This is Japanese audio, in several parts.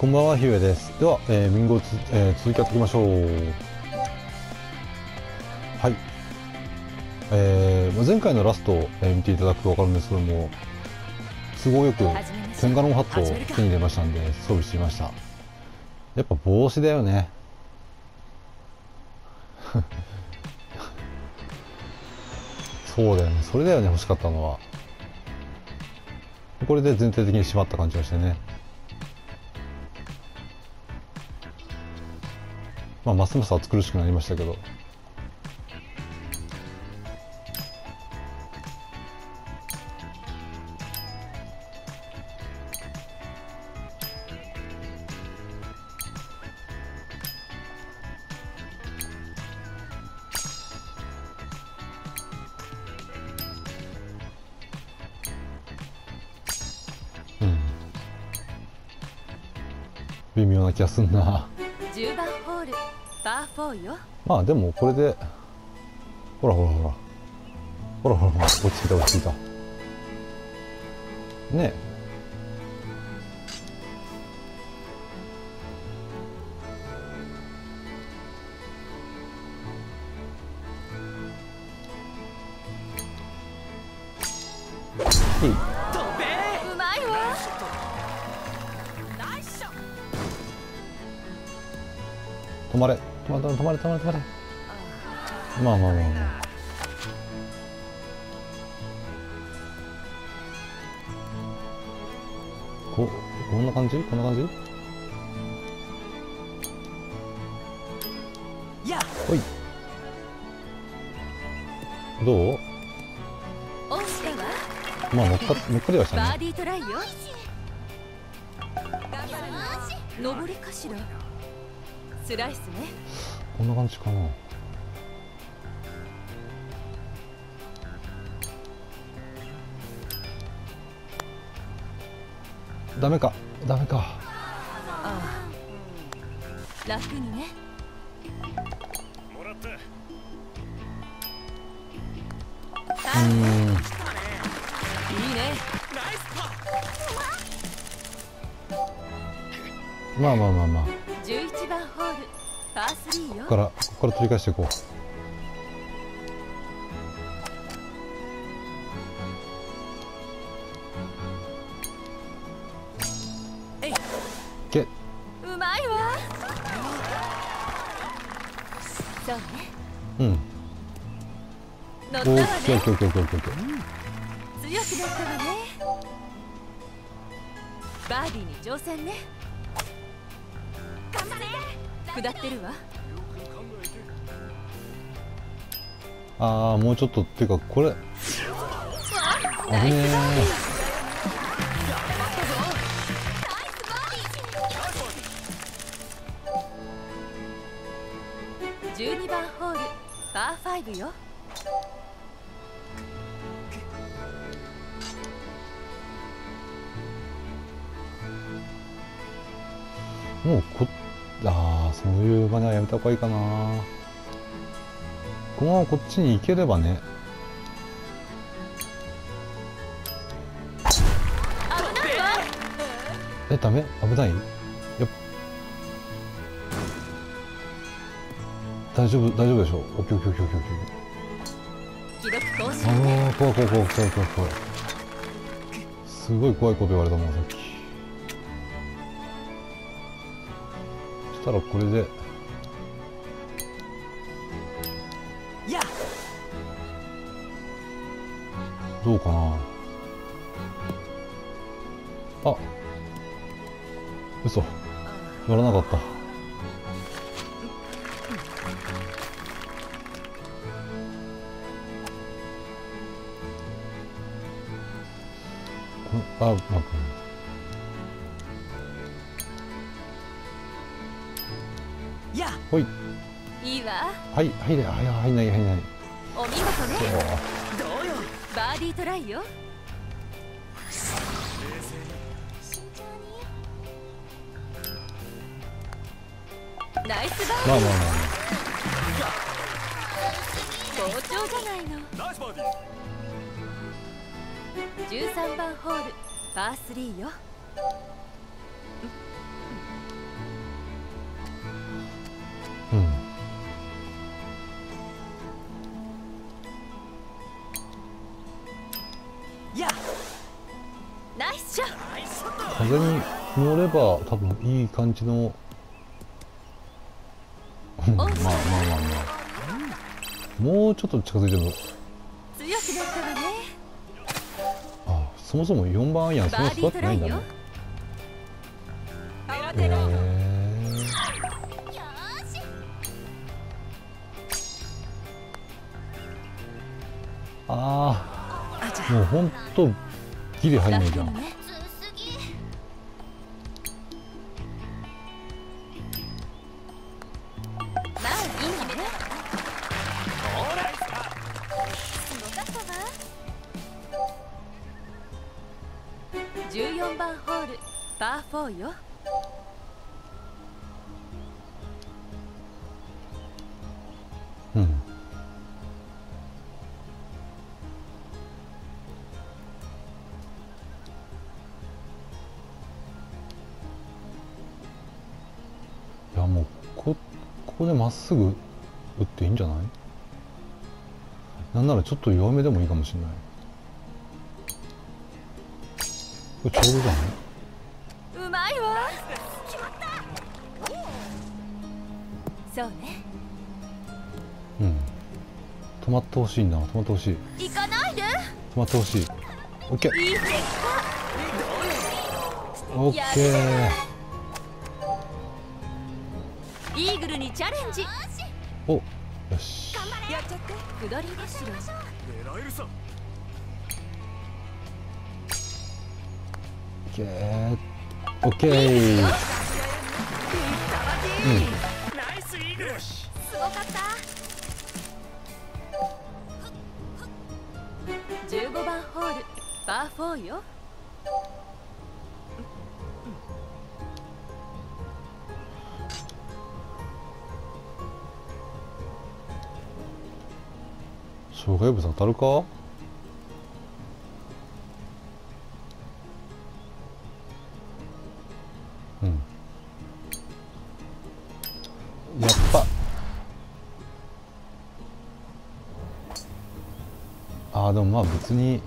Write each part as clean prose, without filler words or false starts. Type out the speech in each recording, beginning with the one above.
こんばんは、ひゅうえです。では、ミンゴを続きやっていきましょう。はい。前回のラストを、見ていただくと分かるんですけども、都合よくテンガロンハットを手に入れましたんで、装備してみました。やっぱ帽子だよね。そうだよね。それだよね、欲しかったのは。これで全体的に締まった感じがしてね。まあ、ますます暑苦しくなりましたけど。うん。微妙な気がすんな。 10番ホールパー4よ。 まあでもこれでほらほらほらほらほらほら、落ち着いた落ち着いたねえ。いい。 うまいわ。 止まれ止まれ止まれ止まれ止まれ。まあまあまあまあ、こんな感じこんな感じ。ほい。どう。 押したわ。 まあ乗っかりはしたね。 バーディートライよ。上りかしら。スライスね。 こんな感じかな。ダメかダメか。 ああ、楽にね。いいね。 まあまあまあまあ、 11番ホールパー3よ。 ここから取り返していこう。け。 うまいわ。そうね。 うん。 乗ったわね。 オッケーオッケーオッケーオッケーオッケー。 強くなったわね。バーディーに挑戦ね。下ってるわ。 ああ、もうちょっとっていうかこれ危ねえ。 12番ホールパー5よ。 もうそういう場にはやめた方がいいかな。このままこっちに行ければね。 危ないわ。 ダメ危ない。大丈夫でしょ。オッケーオッケーオッケーオッケーオッケー。 記録更新。 ああ、怖い怖い怖い怖い怖い怖い。すごい怖いこと言われたもんさっき。そしたらこれでどうかな。あ、嘘、乗らなかった。うまく。ほい。 いいわ。 はい、入れ、入んない。 お見事ね。バーディートライよ。ナイスバーディー。 まあ。 好調じゃないの。13番ホールパー3よ。 風に乗れば多分いい感じのまあもうちょっと近づいても、 強くなったわね。 あ、そもそも4番アイアンそんな育ってないんだね。ああ、もうほんとギリ入んないじゃん。 まあいいわね。すごかったわ。14番ホールパー4よ。 うん。いやもうここでまっすぐ打っていいんじゃない？なんならちょっと弱めでもいいかもしれない。これちょうどじゃなうまいわ。そうね。 い？うん。止まってほしいんだな。止まってほしい。 行かないで。 止まってほしい。オッケー。 いい結オッケー。 果。イーグルにチャレンジ。 お、よし。 やっちゃって下り頭。 狙えるさ。 オッケー。オッケー。うん。 ナイスイーグル。 すごかった。15番ホールパー4よ。 障害物当たるか？うん。やっぱ。ああ、でもまあ別に。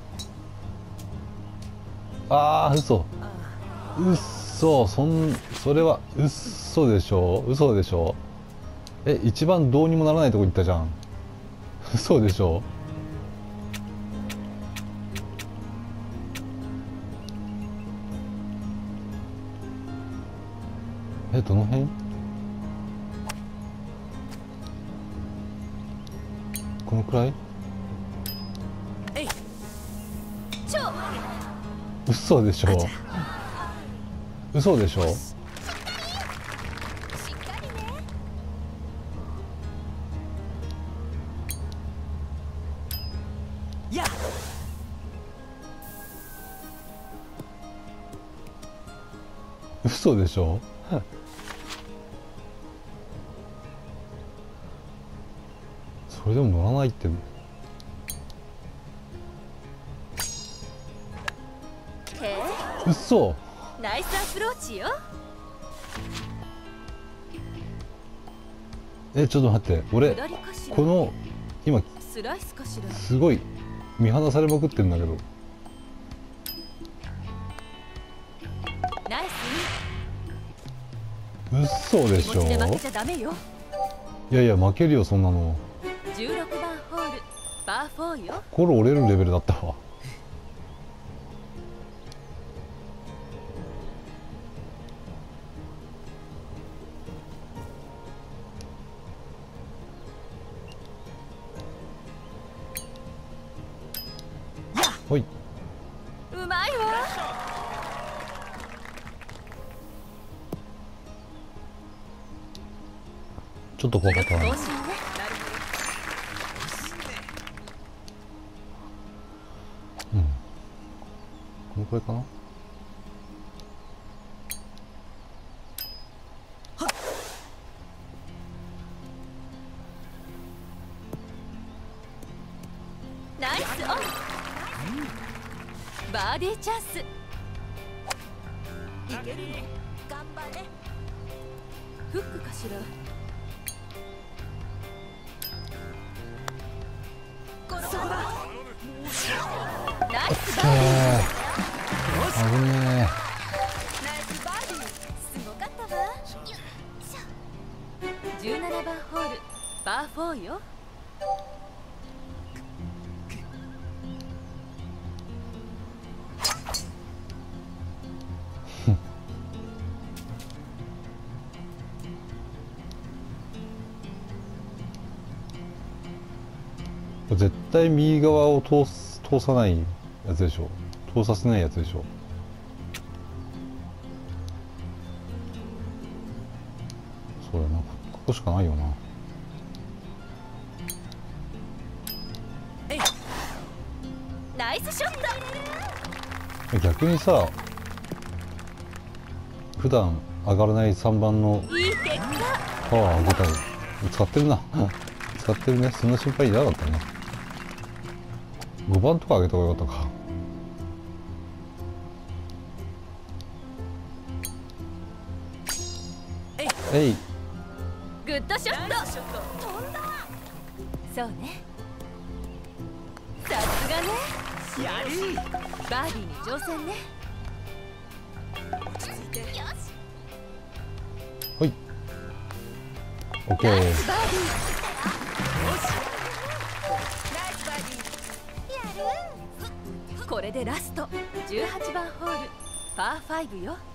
ああ、嘘。嘘、それは嘘でしょ。嘘でしょ。一番どうにもならないとこ行ったじゃん。嘘でしょ。どの辺？このくらい？嘘でしょ。嘘でしょ。 しっかりね。や嘘でしょ。それでも乗らないって。嘘。 ナイスアプローチよ。 ちょっと待って、俺下りかしら。 この今スライスかしら。 すごい見放されまくってんだけど。 ナイ嘘でしょ。 ス気持ちで負けちゃダメよ。 いやいや負けるよそんなの。 16番ホールパー4よ。 心折れるレベルだったわ。ほい。 うまいわ。 ちょっと怖かったな。 更新ね。 うん。このくらいかな。 ナイスオン。バーディーチャンス。いけるね。頑張れ。フックかしら。ナイスバーディー。 危ね 17番ホールパー4よ。 絶対右側を通さないやつでしょ。通させないやつでしょ。そうやな、ここしかないよな。 ナイスショット。 逆にさ、普段上がらない3番のいい結果。 パワー上げたり使ってるな使ってるね。そんな心配いらなかったね。5番とか上げた方がよかったか。えい。 グッドショット。飛んだ。そうね。さすがね。 やりバーディーに挑戦ね。 落ち着いて。よし。 ほい。オッケー。 ナイスバーディー。これでラスト18番ホールパー5よ。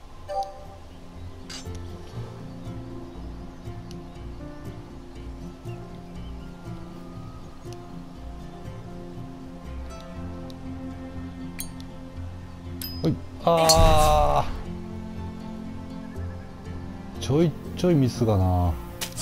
ほい。あー、ちょいちょいミスがな。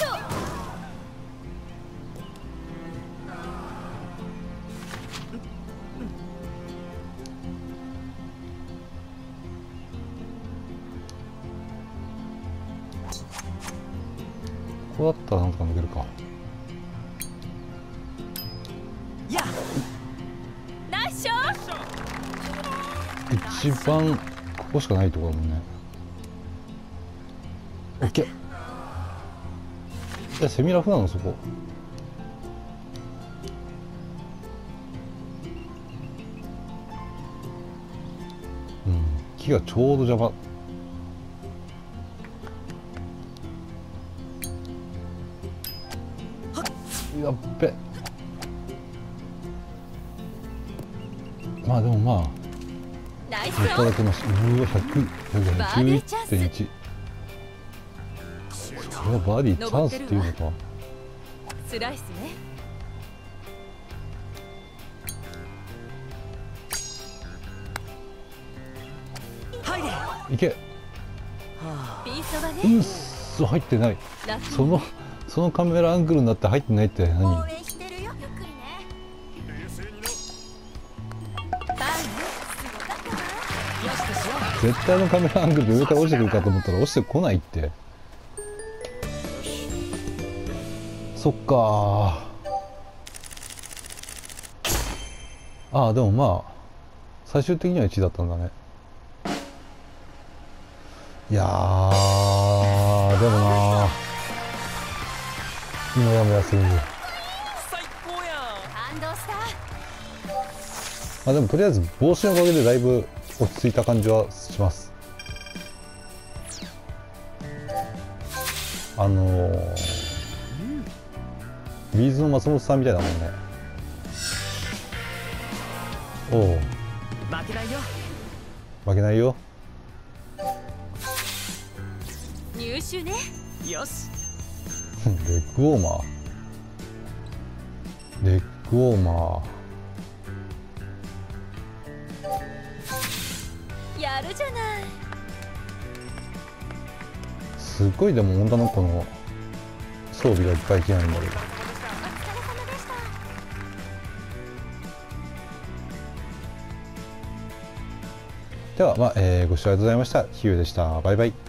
ここだったらなんとか抜けるか。 やナイスショット。 一番ここしかないところだもんね。オッケー。セミラフなのそこ。うん、木がちょうど邪魔。やっべ。まあでもまあナイスいただきます。うわ、111.1。これはバーディーチャンスっていうのか。 スライスね。 入れ。 いけ。 ピンそばね。 うっそ、入ってない。 ラッキーそのカメラアングルになって入ってないって何。 応援してるよ。ゆっくりね。 冷静にな。 バーンね。すごかったわ。よしとしよう。 絶対のカメラアングルで上から落ちてくるかと思ったら落ちてこないって。そっかー。ああ、でもまあ最終的には1位だったんだね。いやー、でもなー、もやもやする。 最高や感動した。 まあでもとりあえず帽子のおかげでだいぶ落ち着いた感じはします。ビーズの松本さんみたいだもんね。おお、 負けないよ。 負けないよ。 入手ね。 よし。 レッグウォーマー。レッグウォーマやるじゃない。 ー。すっごいでも女の子の装備がいっぱい着ないんだけど。 お疲れ様でした。 では、ご視聴ありがとうございました。ひゆでした。バイバイ。